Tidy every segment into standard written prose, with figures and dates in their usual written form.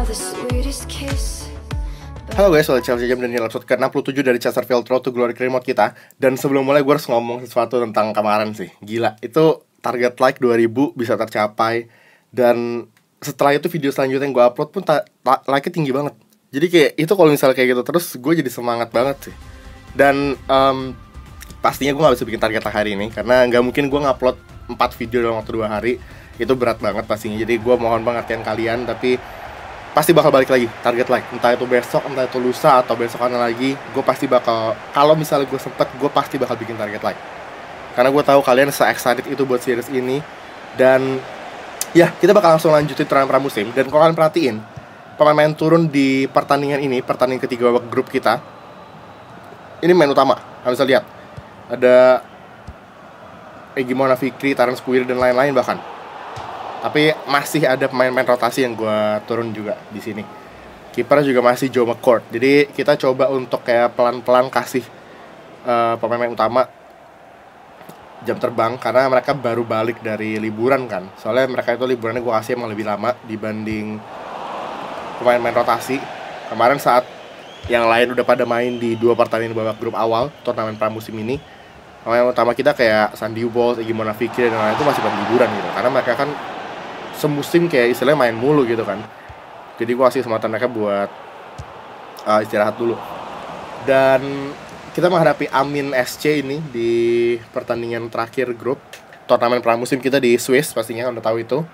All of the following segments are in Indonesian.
Halo guys, welcome Chelsea Jam dan ini episode ke-67 dari Chesterfield Road to Glory Remote kita. Dan sebelum mulai gue harus ngomong sesuatu tentang kemarin sih. Gila, itu target like 2000 bisa tercapai. Dan setelah itu video selanjutnya yang gue upload pun like-nya tinggi banget. Jadi kayak itu kalau misalnya kayak gitu terus gue jadi semangat banget sih. Dan pastinya gue gak bisa bikin target like hari ini karena gak mungkin gue ngupload 4 video dalam waktu 2 hari. Itu berat banget pastinya. Jadi gue mohon pengertian kalian, tapi pasti bakal balik lagi target like, entah itu besok, entah itu lusa, atau besokannya lagi. Gue pasti bakal, kalau misalnya gue sempet, gue pasti bakal bikin target like. Karena gue tahu kalian se-excited itu buat series ini. Dan ya, kita bakal langsung lanjutin turnamen pramusim. Dan kalau kalian perhatiin, pemain-pemain turun di pertandingan ini, pertandingan ketiga babak grup kita, ini main utama. Kalian bisa lihat, ada Egy Maulana Fikri, Terence Puiri, dan lain-lain bahkan. Tapi masih ada pemain-pemain rotasi yang gue turun juga di sini. Kiper juga masih Joe McCourt. Jadi kita coba untuk kayak pelan-pelan kasih pemain utama jam terbang karena mereka baru balik dari liburan kan. Soalnya mereka itu liburannya gue kasih emang lebih lama dibanding pemain-pemain rotasi. Kemarin saat yang lain udah pada main di 2 pertandingan babak grup awal turnamen pramusim ini, pemain utama kita kayak Sandy Walsh, Egy Maulana Fikri dan lain-lain itu masih pada liburan gitu. Karena mereka kan semusim kayak istilahnya main mulu gitu kan. Jadi gue kasih kesempatan mereka buat istirahat dulu. Dan kita menghadapi Amin SC ini di pertandingan terakhir grup turnamen pramusim kita di Swiss, pastinya udah tahu itu.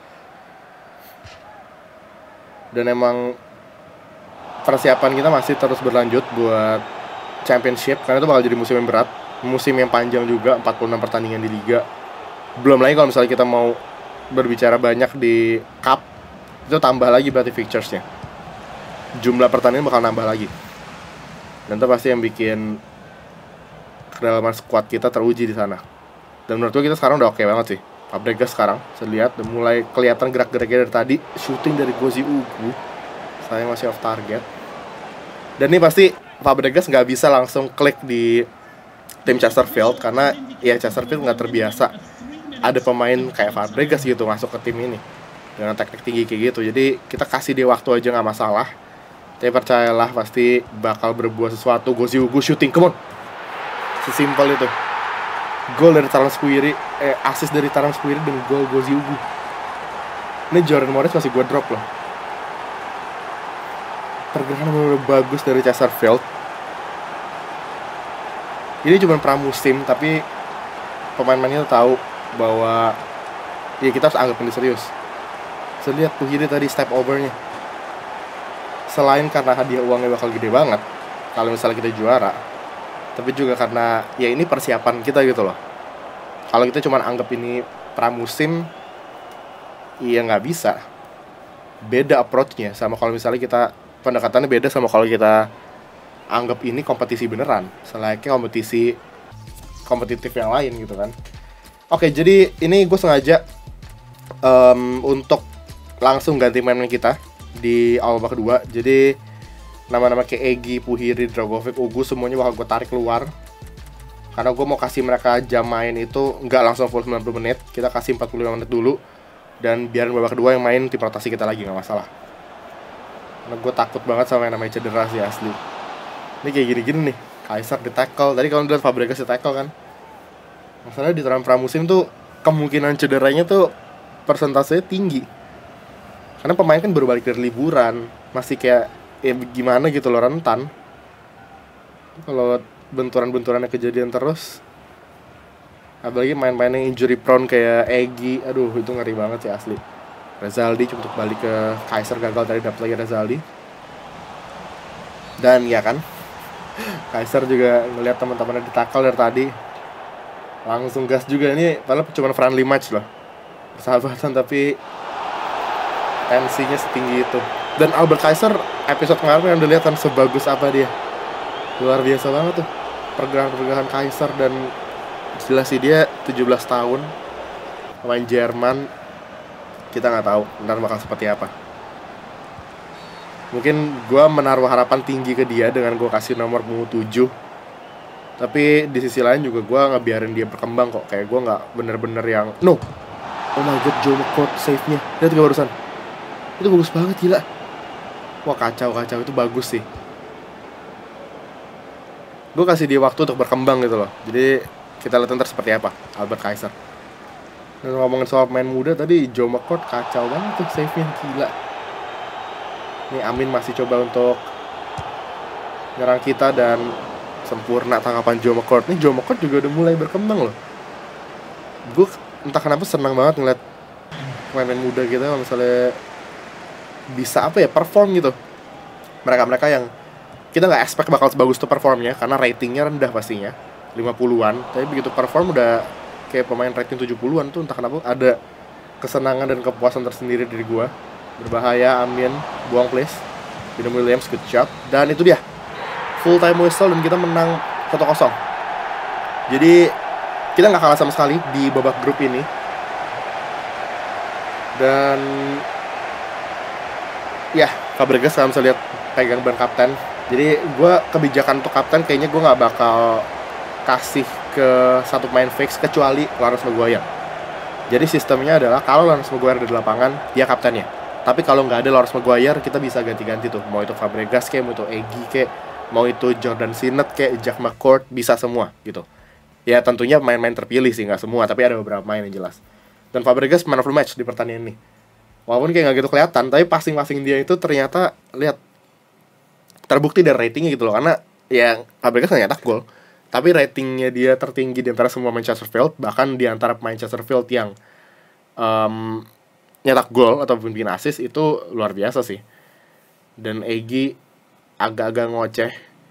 Dan emang persiapan kita masih terus berlanjut buat championship karena itu bakal jadi musim yang berat, musim yang panjang juga, 46 pertandingan di liga. Belum lagi kalau misalnya kita mau berbicara banyak di cup, itu tambah lagi berarti fixturesnya, jumlah pertandingan bakal nambah lagi. Dan itu pasti yang bikin kedalaman squad kita teruji di sana. Dan menurut gue kita sekarang udah oke banget sih. Fabregas sekarang saya lihat udah mulai kelihatan gerak-geraknya dari tadi. Shooting dari Gozi Ugu, saya masih off target. Dan ini pasti Fabregas nggak bisa langsung klik di tim Chesterfield karena ya Chesterfield nggak terbiasa ada pemain kayak Fabregas gitu masuk ke tim ini dengan teknik tinggi kayak gitu. Jadi kita kasih dia waktu aja nggak masalah. Tapi percayalah pasti bakal berbuah sesuatu. Gozi Ugu shooting, come on, sesimpel itu. Gol dari Terence Puiri, assist dari Terence Puiri dan gol Gozi Ugu. Ini Jordan Morris masih gue drop loh. Pergerakan bener-bener bagus dari Chesterfield. Ini cuma pramusim tapi pemain-pemainnya tahu bahwa ya kita harus anggap ini serius. Saya lihat Puhiri tadi step overnya. Selain karena hadiah uangnya bakal gede banget kalau misalnya kita juara, tapi juga karena ya ini persiapan kita gitu loh. Kalau kita cuma anggap ini pramusim, ya nggak bisa. Beda approach-nya sama kalau misalnya kita pendekatannya beda sama kalau kita anggap ini kompetisi beneran, selayaknya kompetitif yang lain gitu kan. Oke, jadi ini gue sengaja untuk langsung ganti main kita di awal babak kedua. Jadi nama-nama kayak Egy, Puhiri, Dragovic, Ugu semuanya bakal gue tarik keluar karena gue mau kasih mereka jam main itu nggak langsung full 90 menit. Kita kasih 45 menit dulu dan biarin babak kedua yang main tim rotasi kita lagi, nggak masalah. Karena gue takut banget sama yang namanya cedera sih asli. Ini kayak gini-gini nih, Kaiser di tackle. Tadi kalau lihat Fabregas di tackle kan. Masalahnya di turnamen pramusim tuh kemungkinan cederanya tuh persentasenya tinggi. Karena pemain kan baru balik dari liburan, masih kayak gimana gitu loh, rentan. Kalau benturan-benturannya kejadian terus, apalagi main-main yang injury prone kayak Egy, aduh itu ngeri banget sih asli. Rezaldi untuk balik ke Kaiser gagal tadi, dapat lagi Rezaldi. Dan ya kan, Kaiser juga ngelihat teman-temannya di tackle dari tadi. Langsung gas juga, ini padahal cuma friendly match loh, persahabatan, tapi tensinya setinggi itu. Dan Albert Kaiser episode kemarin yang udah lihat kan sebagus apa dia, luar biasa banget tuh pergerakan Kaiser. Dan jelas sih dia 17 tahun pemain Jerman, kita nggak tahu ntar bakal seperti apa. Mungkin gue menaruh harapan tinggi ke dia dengan gue kasih nomor punggung 7. Tapi di sisi lain juga gue ngebiarin dia berkembang kok. Kayak gue gak bener-bener yang no, oh my god, Joe McCourt save-nya. Lihat gak barusan, itu bagus banget, gila. Wah, kacau itu bagus sih. Gue kasih dia waktu untuk berkembang gitu loh. Jadi kita lihat ntar seperti apa Albert Kaiser. Dan ngomongin soal pemain muda tadi, Joe McCourt kacau banget tuh save-nya, gila. Ini Amin masih coba untuk nyerang kita dan sempurna tangkapan Joe McCourt. Nih Joe McCourt juga udah mulai berkembang loh. Gue entah kenapa senang banget ngeliat pemain muda kita misalnya bisa perform gitu. Mereka yang kita nggak expect bakal sebagus tuh performnya karena ratingnya rendah pastinya 50-an, tapi begitu perform udah kayak pemain rating 70-an tuh entah kenapa ada kesenangan dan kepuasan tersendiri dari gua. Berbahaya, Amin, buang please. William Williams, good job. Dan itu dia, full time whistle dan kita menang 1-0. Jadi kita nggak kalah sama sekali di babak grup ini. Dan ya, Fabregas kalau bisa lihat pegang ban kapten. Jadi gue kebijakan untuk kapten kayaknya gue nggak bakal kasih ke satu pemain fix kecuali Lawrence Maguire. Jadi sistemnya adalah kalau Lawrence Maguire ada di lapangan, dia kaptennya. Tapi kalau nggak ada Lawrence Maguire, kita bisa ganti-ganti tuh. Mau itu Fabregas kayak, mau itu Egy kayak, mau itu Jordan Sinet kayak, Jack McCourt, bisa semua gitu. Ya tentunya main-main terpilih sih, nggak semua, tapi ada beberapa main yang jelas. Dan Fabregas man of the match di pertandingan ini. Walaupun kayak nggak gitu kelihatan, tapi passing-passing dia itu ternyata lihat terbukti dari ratingnya gitu loh. Karena ya Fabregas nggak nyetak gol, tapi ratingnya dia tertinggi di antara semua main Chesterfield, bahkan di antara pemain Chesterfield yang nyetak gol ataupun bikin assist itu luar biasa sih. Dan Egy agak-agak ngoceh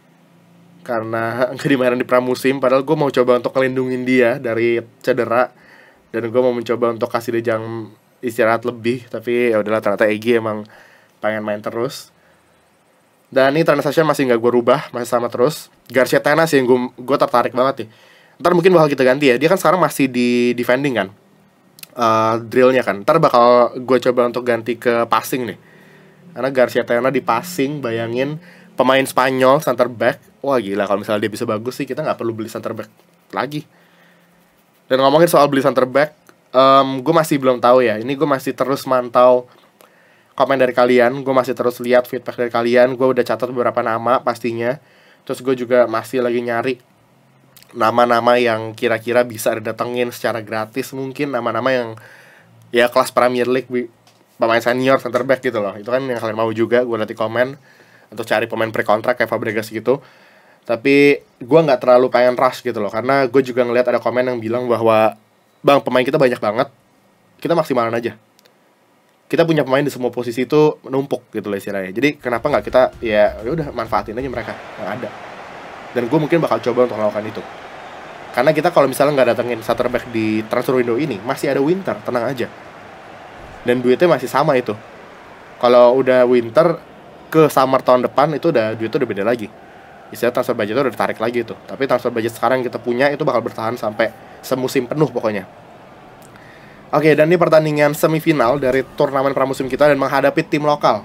karena nggak dimainin di pramusim, padahal gue mau coba untuk ngelindungin dia dari cedera dan gue mau mencoba untuk kasih dia jam istirahat lebih, tapi ya udahlah, ternyata Egy emang pengen main terus. Dan ini transaction masih nggak gue rubah, masih sama terus. Garcia Tenas yang gue tertarik banget nih. Ntar mungkin bakal kita ganti ya. Dia kan sekarang masih di defending kan, drillnya kan. Ntar bakal gue coba untuk ganti ke passing nih. Karena Garcia Tenas di passing, bayangin pemain Spanyol center back. Wah gila, kalau misalnya dia bisa bagus sih kita nggak perlu beli center back lagi. Dan ngomongin soal beli center back, gue masih belum tahu ya. Ini gue masih terus mantau komen dari kalian, gue masih terus lihat feedback dari kalian. Gue udah catat beberapa nama pastinya. Terus gue juga masih lagi nyari nama-nama yang kira-kira bisa didatengin secara gratis, mungkin nama-nama yang ya kelas Premier League, pemain senior center back gitu loh. Itu kan yang kalian mau juga. Gue nanti komen untuk cari pemain pre-kontrak kayak Fabregas gitu. Tapi gue nggak terlalu pengen rush gitu loh, karena gue juga ngeliat ada komen yang bilang bahwa bang, pemain kita banyak banget, kita maksimalin aja. Kita punya pemain di semua posisi itu menumpuk gitu loh istilahnya. Jadi kenapa nggak kita ya udah manfaatin aja mereka yang ada. Dan gue mungkin bakal coba untuk melakukan itu. Karena kita kalau misalnya nggak datengin center back di transfer window ini, masih ada winter, tenang aja. Dan duitnya masih sama itu. Kalau udah winter ke summer tahun depan itu duitnya udah beda lagi. Istilah transfer budget itu udah ditarik lagi itu. Tapi transfer budget sekarang yang kita punya itu bakal bertahan sampai semusim penuh pokoknya. Oke, dan ini pertandingan semifinal dari turnamen pramusim kita dan menghadapi tim lokal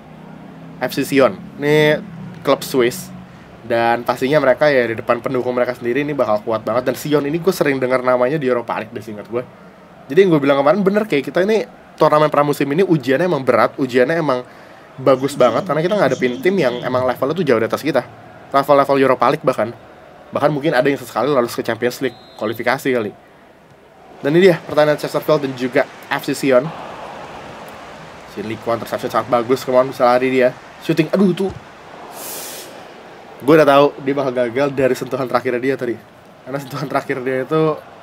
FC Sion. Ini klub Swiss. Dan pastinya mereka ya di depan pendukung mereka sendiri ini bakal kuat banget. Dan Sion ini gue sering dengar namanya di Europa League deh, seingat gue. Jadi yang gue bilang kemarin bener, kayak kita ini turnamen pramusim ini ujiannya emang berat. Ujiannya emang bagus banget karena kita ngadepin tim yang emang levelnya tuh jauh di atas kita. Level-level Europa League bahkan. Bahkan mungkin ada yang sesekali lolos ke Champions League, kualifikasi kali. Dan ini dia pertandingan Chesterfield dan juga FC Sion. Sin Liquan interception sangat bagus, kemana bisa lari dia. Shooting, aduh tuh. Gue udah tahu dia bakal gagal dari sentuhan terakhirnya dia tadi. Karena sentuhan terakhir dia itu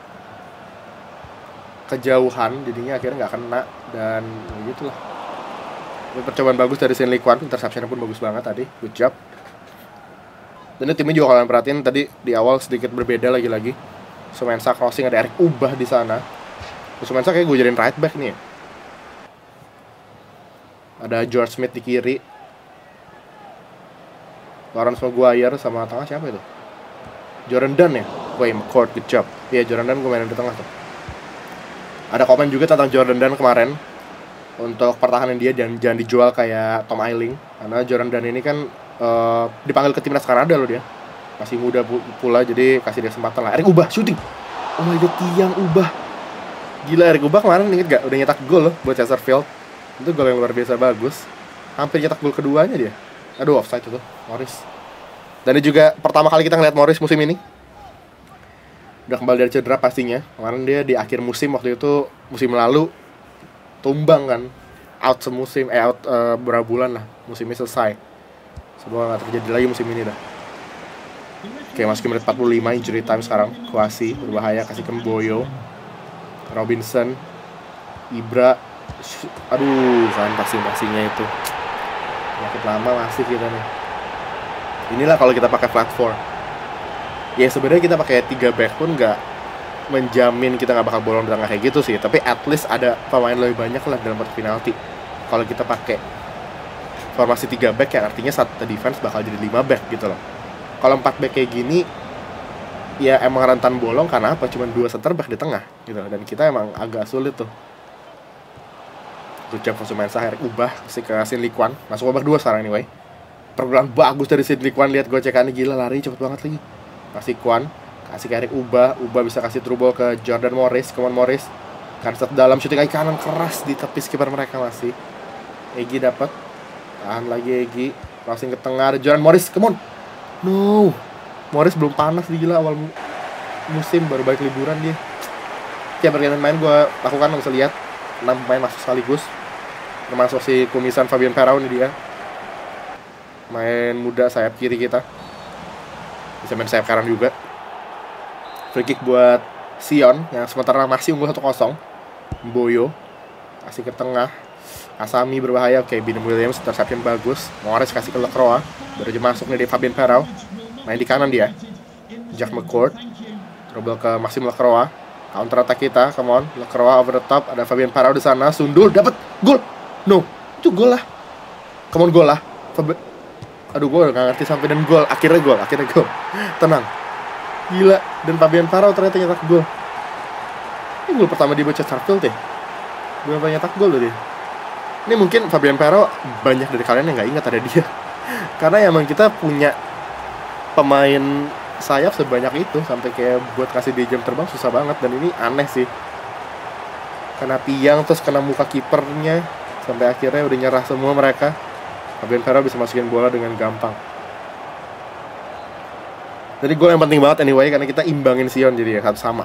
kejauhan, jadinya akhirnya nggak kena. Dan ya gitulah. Ini percobaan bagus dari Sin Liquan, interceptionnya pun bagus banget tadi. Good job. Dan ini timnya juga kalian perhatiin tadi di awal sedikit berbeda lagi-lagi. Sumensa crossing, ada Eric Ubah di sana. Sumensa kayak gue jadiin right back nih. Ada George Smith di kiri. Lawrence Maguire sama tengah siapa itu? Jordan Dunn ya? Wah, McCourt, good job. Iya, Jordan Dunn gue mainin di tengah tuh. Ada komen juga tentang Jordan Dunn kemarin. Untuk pertahanan dia jangan dijual kayak Tom Ayling. Karena Jordan Dunn ini kan dipanggil ke timnas Kanada loh dia. Masih muda pula, jadi kasih dia kesempatan lah. Eric Ubah shooting. Oh my god, tiang Ubah. Gila, Eric Ubah kemarin inget gak? Udah nyetak gol loh buat Chesterfield. Itu gol yang luar biasa bagus. Hampir nyetak gol keduanya dia. Aduh, offside itu Morris. Dan ini juga pertama kali kita ngeliat Morris musim ini. Udah kembali dari cedera pastinya. Kemarin dia di akhir musim, waktu itu musim lalu tumbang kan, out semusim, out berapa bulan lah, musimnya selesai. Semoga gak terjadi lagi musim ini dah. Oke, masuk ke menit 45, injury time sekarang. Kwasi berbahaya, kasih ke Mboyo, Robinson, Ibra. Aduh, kan passing-passingnya itu makin lama masih kita nih. Inilah kalau kita pakai flat 4. Ya sebenarnya kita pakai 3 back pun nggak menjamin kita nggak bakal bolong di tengah kayak gitu sih. Tapi at least ada pemain lebih banyak lah dalam kotak penalti. Kalau kita pakai formasi 3 back ya artinya satu defense bakal jadi 5 back gitu loh. Kalau 4 back kayak gini ya emang rentan bolong karena apa? Cuma 2 center back di tengah gitu. Dan kita emang agak sulit tuh. Jam Fosu-Mensah, Eric ubah kasih ke Sin Likuan, masuk babak 2 sekarang anyway. Pergolakan bagus dari Sin Likuan, lihat gocekannya gila, lari cepet banget lagi. Kasih Kuan, kasih ke Eric ubah bisa kasih through ball ke Jordan Morris, come on Morris. Kan set dalam shooting kaki kanan keras di tepi skipper mereka masih. Egi dapat. Tahan lagi Egi, crossing ke tengah ada Jordan Morris, come on. No. Morris belum panas gila awal musim, baru balik liburan dia. Tiap pergantian main gue lakukan, lo bisa lihat 6 pemain masuk sekaligus. Termasuk si kumisan Fabian Perau nih dia. Main muda sayap kiri kita. Bisa main sayap kanan juga. Free kick buat Sion yang sementara masih unggul 1-0. Mboyo kasih ke tengah. Asami berbahaya. Oke, Binem Williams interception bagus. Morris kasih ke Lacroix. Baru aja masuk nih di Fabian Perau. Main di kanan dia. Jack McCourt. Trouble ke Maxim Lacroix. Counter attack kita, come on. Lacroix over the top. Ada Fabian Perau di sana. Sundul dapat gol. No, itu gol lah. Come on, gol lah. Aduh, gue gak ngerti sampai dan gol. Akhirnya gol. Tenang. Gila. Dan Fabian Perau ternyata nyetak gol. Ini gol pertama di Chesterfield ya. Berapa nyetak gol loh dia. Ini mungkin Fabian Perau banyak dari kalian yang gak ingat ada dia. Karena emang kita punya pemain sayap sebanyak itu. Sampai kayak buat kasih dia jam terbang susah banget. Dan ini aneh sih. Kena tiang terus kena muka kipernya. Sampai akhirnya udah nyerah semua mereka. Fabian Perau bisa masukin bola dengan gampang. Jadi gol yang penting banget anyway, karena kita imbangin Sion jadi ya sama.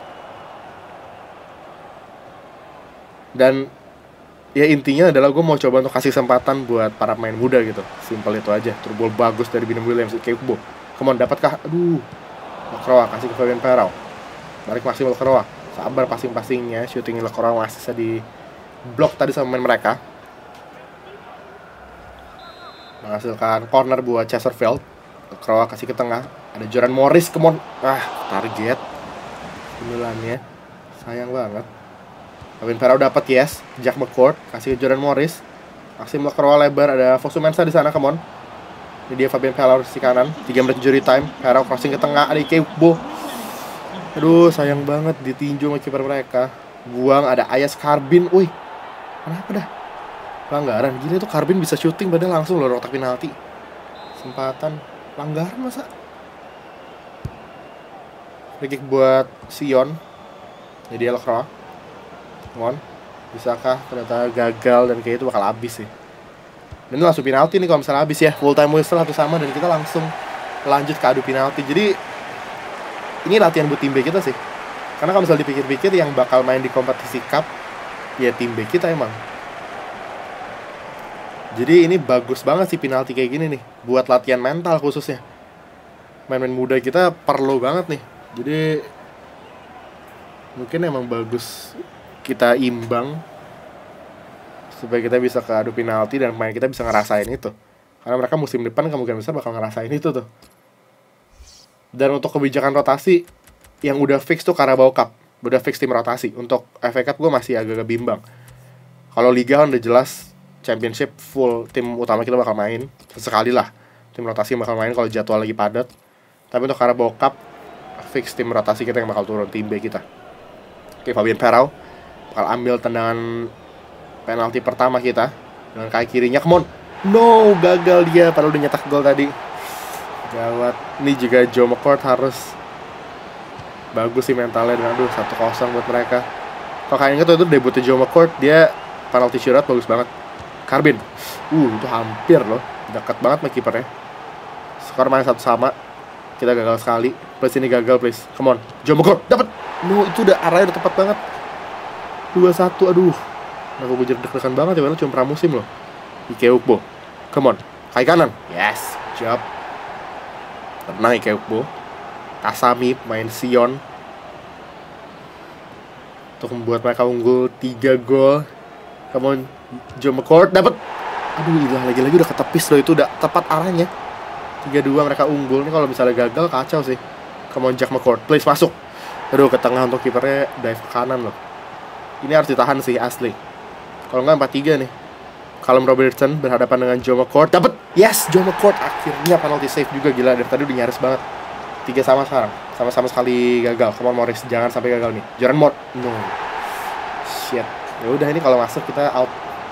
Dan ya intinya adalah gue mau coba untuk kasih kesempatan buat para pemain muda gitu. Simple itu aja. Through ball bagus dari Binem Williams, Keubo. Come on, dapatkah? Aduh. Lacroix kasih ke Fabian Perau. Balik masih Lacroix. Sabar passing-passingnya, shooting Lacroix masih bisa di blok tadi sama pemain mereka. Menghasilkan corner buat Chesterfield. Lacroix kasih ke tengah. Ada Jordan Morris, come on. Target Milannya. Sayang banget. Fabian Perau dapat, yes. Jack McCourt kasih ke Jordan Morris. Maxim Lacroix lebar, ada Fosu-Mensah di sana, come on. Ini dia Fabian Perau di kanan. 3 menit injury time. Perau crossing ke tengah, ada Keubo. Aduh, sayang banget ditinju sama kiper mereka. Buang, ada Ayas Karbin. Wih, kenapa dah? Pelanggaran. Gila itu Karbin bisa syuting padahal langsung loh kotak penalti. Kesempatan pelanggaran masa. Free kick buat Sion. Jadi Lacroix. Come on. Bisakah? Ternyata gagal dan kayak itu bakal habis sih. Dan ini langsung penalti nih kalau misalnya habis ya. Full time whistle satu sama dan kita langsung lanjut ke adu penalti. Jadi ini latihan buat tim B kita sih. Karena kalau misalnya dipikir-pikir yang bakal main di kompetisi cup ya tim B kita emang. Jadi ini bagus banget sih penalti kayak gini nih. Buat latihan mental khususnya. Main-main muda kita perlu banget nih. Jadi mungkin emang bagus kita imbang supaya kita bisa ke adu penalti dan pemain kita bisa ngerasain itu. Karena mereka musim depan kemungkinan besar bakal ngerasain itu tuh. Dan untuk kebijakan rotasi yang udah fix tuh Carabao Cup. Udah fix tim rotasi. Untuk FA Cup gue masih agak-agak bimbang. Kalau Liga kan udah jelas Championship full tim utama kita bakal main. Sesekali lah tim rotasi bakal main kalau jadwal lagi padat. Tapi untuk Carabao Cup fix tim rotasi kita yang bakal turun, tim B kita. Oke, Fabian Perau bakal ambil tendangan penalti pertama kita dengan kaki kirinya. Come on. No, gagal dia padahal udah nyetak gol tadi. Gawat. Ini juga Joe McCourt harus bagus sih mentalnya. Dan aduh 1-0 buat mereka. Kalau kayaknya itu debutnya Joe McCourt, dia penalti shootout bagus banget. Carbin. Itu hampir loh, dekat banget sama kipernya. Skor main 1 sama. Kita gagal sekali. Please ini gagal please. Come on. Joe McCourt dapat. No, itu udah arahnya udah tepat banget. 2-1. Aduh. Kenapa gue jadi deg-degan banget ya, padahal cuma pramusim loh. Ike Ukbo. Come on. Kaki kanan. Yes. Job. Tenang Ike Ukbo. Kasami main Sion untuk membuat mereka unggul 3 gol. Come on. Joe McCourt dapat. Aduh, ilah lagi-lagi udah ketepis loh, itu udah tepat arahnya. 3-2 mereka unggul. Ini kalau misalnya gagal kacau sih. Come on Jack McCourt, please masuk. Aduh, ke tengah untuk kipernya dive ke kanan loh. Ini harus ditahan sih asli. Kalau nggak 4-3 nih. Callum Robertson berhadapan dengan Joe McCourt. Dapat. Yes, Joe McCourt akhirnya penalty save juga, gila. Dari tadi udah nyaris banget. 3 sama sekarang. Sama-sama sekali gagal. Come on Morris, jangan sampai gagal nih. Jordan Mort. No. Shit. Ya udah, ini kalau masuk kita out.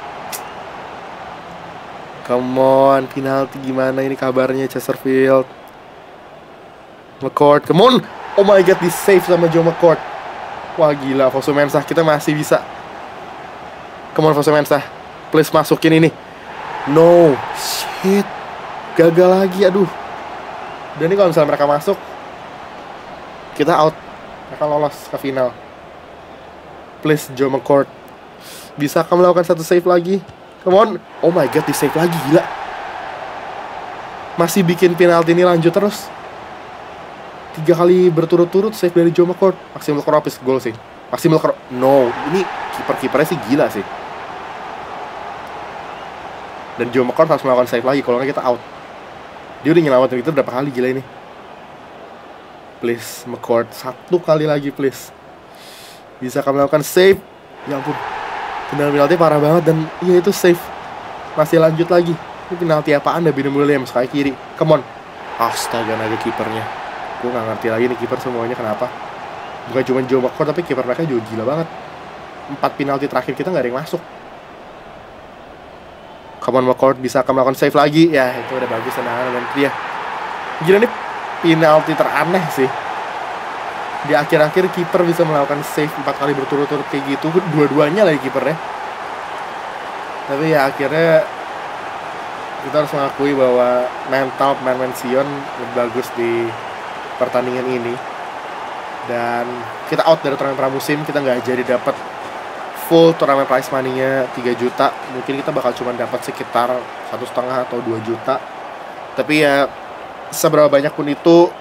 Come on, penalti gimana ini kabarnya Chesterfield. McCourt, come on. Oh my god, di save sama Joe McCourt. Wah gila, Fosu Mensah, kita masih bisa. Come on Fosu Mensah, please masukin ini. No, shit. Gagal lagi, aduh. Dan ini kalau misalnya mereka masuk, kita out. Mereka lolos ke final. Please Joe McCourt, bisa kamu melakukan satu save lagi? Come on. Oh my god, di save lagi, gila. Masih bikin penalti ini lanjut terus. 3 kali berturut-turut save dari Joe McCourt. Maximal Koropis gol sih. Maximal Koropis. No, ini kiper-kipernya sih gila sih. Dan Joe McCourt harus melakukan save lagi, kalau nggak kita out. Dia udah nyelamatin kita berapa kali, gila ini. Please McCourt, 1 kali lagi please. Bisa kamu melakukan save. Ya ampun, penalti parah banget. Dan iya itu save. Masih lanjut lagi. Ini penalti apaan dah, Bino Williams kaki kiri. Come on. Astaga, naga kipernya. Gue gak ngerti lagi nih kiper semuanya kenapa. Bukan cuma Joe McCourt, tapi kiper mereka juga gila banget. 4 penalti terakhir kita gak ada yang masuk. Come on McCourt, bisa kamu melakukan save lagi. Ya itu udah bagus tendangan dan dia. Gila nih penalti teraneh sih. Di akhir-akhir kiper bisa melakukan save 4 kali berturut-turut kayak gitu. Dua-duanya lagi kipernya. Tapi ya akhirnya kita harus mengakui bahwa mental pemain Sion lebih bagus di pertandingan ini. Dan kita out dari turnamen pramusim. Kita nggak jadi dapat full turnamen prize money-nya 3 juta. Mungkin kita bakal cuma dapat sekitar 1,5 atau 2 juta. Tapi ya seberapa banyak pun itu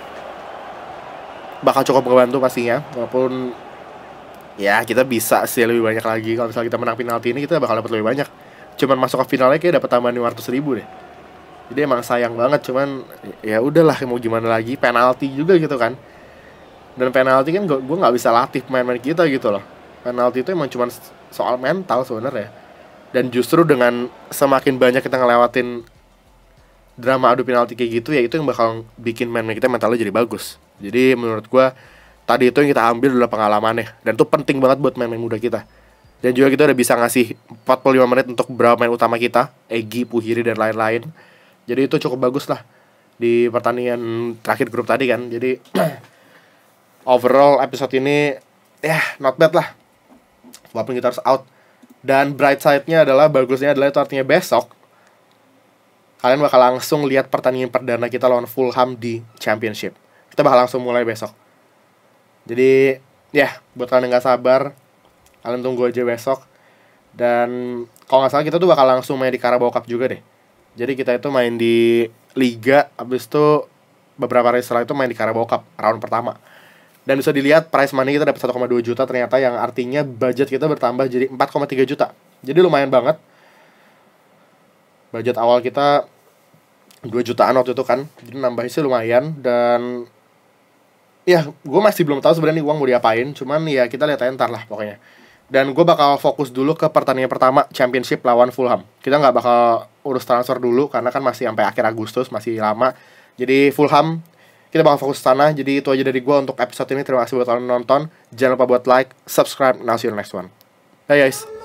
bakal cukup ngebantu pastinya. Walaupun ya kita bisa sih lebih banyak lagi. Kalau misalnya kita menang penalti ini, kita bakal dapat lebih banyak. Cuman masuk ke finalnya kayak dapat tambahan 500.000 deh. Jadi emang sayang banget, cuman ya udahlah, mau gimana lagi, penalti juga gitu kan. Dan penalti kan gue nggak bisa latih pemain-pemain kita gitu loh. Penalti itu emang cuman soal mental sebenarnya. Dan justru dengan semakin banyak kita ngelewatin drama adu penalti kayak gitu, ya itu yang bakal bikin main kita mentalnya jadi bagus. Jadi menurut gue tadi itu yang kita ambil adalah pengalamannya, dan itu penting banget buat main-main muda kita. Dan juga kita udah bisa ngasih 45 menit untuk beberapa main utama kita, Egy, Puhiri, dan lain-lain. Jadi itu cukup bagus lah di pertandingan terakhir grup tadi kan. Jadi overall episode ini ya not bad lah, walaupun kita harus out. Dan bright side-nya adalah, bagusnya adalah itu artinya besok kalian bakal langsung lihat pertandingan perdana kita lawan Fulham di Championship. Kita bakal langsung mulai besok. Jadi ya buat kalian yang gak sabar, kalian tunggu aja besok. Dan kalau gak salah kita tuh bakal langsung main di Carabao Cup juga deh. Jadi kita itu main di Liga, habis itu beberapa hari setelah itu main di Carabao Cup round pertama. Dan bisa dilihat prize money kita dapat 1,2 juta ternyata, yang artinya budget kita bertambah jadi 4,3 juta. Jadi lumayan banget. Budget awal kita 2 jutaan waktu itu kan. Jadi nambahnya sih lumayan. Dan ya gue masih belum tahu sebenarnya uang mau diapain. Cuman ya kita lihat aja ntar lah pokoknya. Dan gue bakal fokus dulu ke pertandingan pertama Championship lawan Fulham. Kita gak bakal urus transfer dulu karena kan masih sampai akhir Agustus, masih lama. Jadi Fulham kita bakal fokus sana. Jadi itu aja dari gue untuk episode ini. Terima kasih buat kalian nonton. Jangan lupa buat like, subscribe, and I'll see you in the next one. Bye guys.